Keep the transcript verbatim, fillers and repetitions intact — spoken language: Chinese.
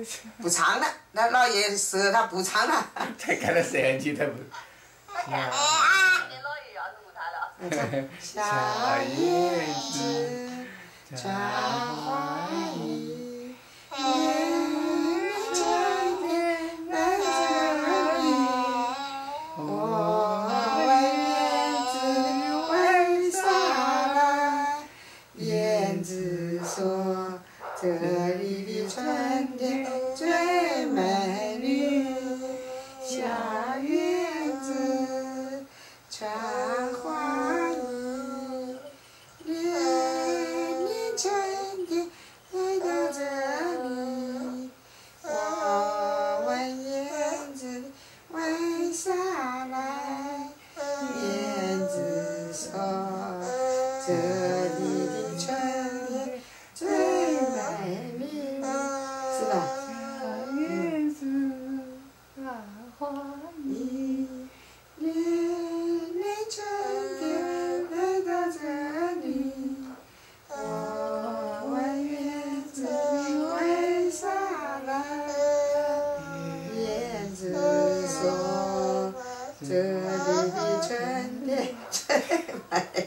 不唱了，那老爷舌他不唱了。 才看到摄像机他不。 哎，今天老爷要录他了。 小叶子插花衣，年春天来这里，我问燕子为啥来？燕子说这里的春天最美丽，小叶子插花衣，年年春天来到这里，我问燕子为啥来？燕子说这里的春天最美丽，是吧？小叶子插花衣，年年春天来到这里，我问燕子为啥来？燕子说这里的春天最美。